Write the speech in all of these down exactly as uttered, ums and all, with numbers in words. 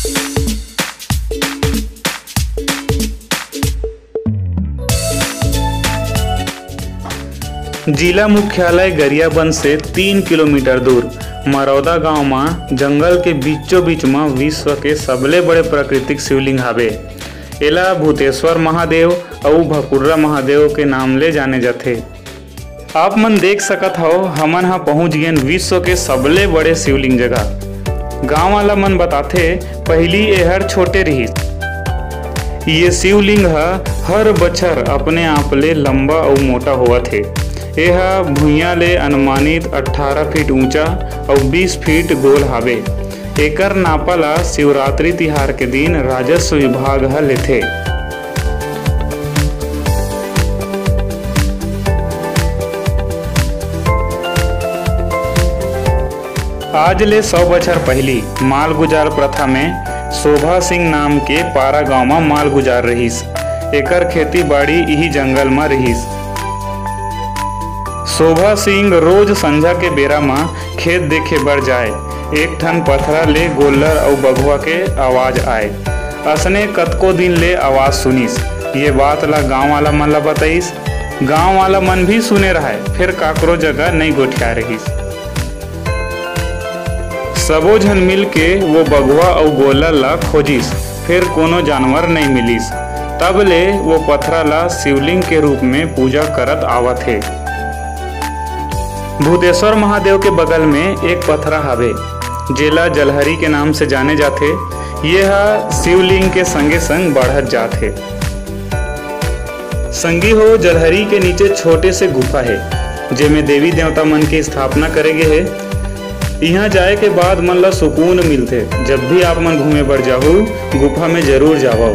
जिला मुख्यालय गरियाबंद से तीन किलोमीटर दूर मरौदा गांव में जंगल के बीचों बीच में विश्व के सबले बड़े प्राकृतिक शिवलिंग हावे। एला भूतेश्वर महादेव और भकुर्रा महादेव के नाम ले जाने जाते। आप मन देख सकत हो हमन हा पहुंच गए विश्व के सबले बड़े शिवलिंग जगह। गांव वाला मन बताते पहली एहर छोटे रही। ये शिवलिंग हा हर बछर अपने आप ले लंबा और मोटा हुआ थे। यह भुइयां ले अनुमानित अठारह फीट ऊंचा और बीस फीट गोल हावे। एकर नापा शिवरात्रि तिहार के दिन राजस्व विभाग ह लेथे। आज ले सौ बछर पहली माल गुजार प्रथा में शोभा सिंह नाम के पारा गांव में माल गुजार रहीस। एकर खेती बाड़ी यही जंगल में रहीस। शोभा सिंह रोज संझा के बेरा में खेत देखे बर जाए। एक ठन पथरा ले गोल्लर और बघुआ के आवाज आए। असने कतको दिन ले आवाज सुनिस। ये बात ला गांव वाला मन ला बताइस। गांव वाला मन भी सुने रहे, फिर काकरो जगह नहीं गोठिया रहीस। सबो झन मिल के वो बघुआ और गोल्लर ला खोजिस, फिर कोनो जानवर नहीं मिलिस। तब ले वो पथरा ला शिवलिंग के रूप में पूजा करत आवत है। भूतेश्वर महादेव के बगल में एक पथरा हावे जेला जलहरी के नाम से जाने जाते। यह शिवलिंग के संगे संग बढ़त जाते। संगी हो जलहरी के नीचे छोटे से गुफा है जेमें देवी देवता मन की स्थापना करेगे है। यहाँ जाए के बाद मन ला सुकून मिलते। जब भी आप मन घूमे बर जाओ गुफा में जरूर जाओ।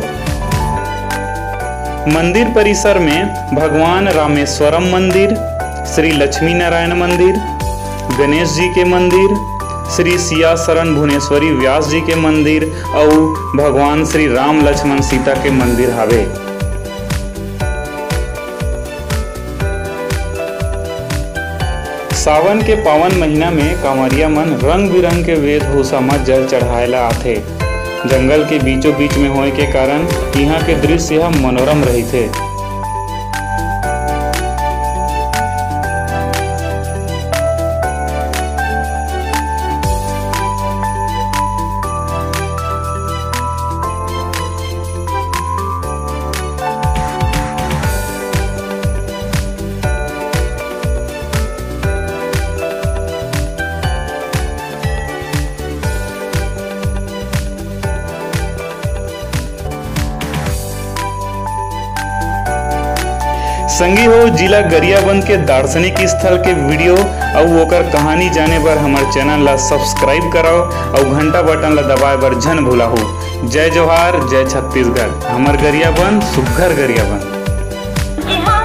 मंदिर परिसर में भगवान रामेश्वरम मंदिर, श्री लक्ष्मी नारायण मंदिर, गणेश जी के मंदिर, श्री सिया शरण भुवनेश्वरी व्यास जी के मंदिर और भगवान श्री राम लक्ष्मण सीता के मंदिर हावे। सावन के पावन महीना में कांवरिया मन रंग बिरंग के वेशभूषा में जल चढ़ाएला आथे। जंगल के बीचों बीच में होए के कारण यहाँ के दृश्य यह मनोरम रही थे। संगी हो जिला गरियाबंद के दार्शनिक स्थल के वीडियो और ओकर कहानी जाने बर हमार चैनल ला सब्सक्राइब कराओ और घंटा बटन ला दबाए बर झन भूलाहू। जय जोहार, जय छत्तीसगढ़। हमार गरियाबंद सुघ्घर गरियाबंद।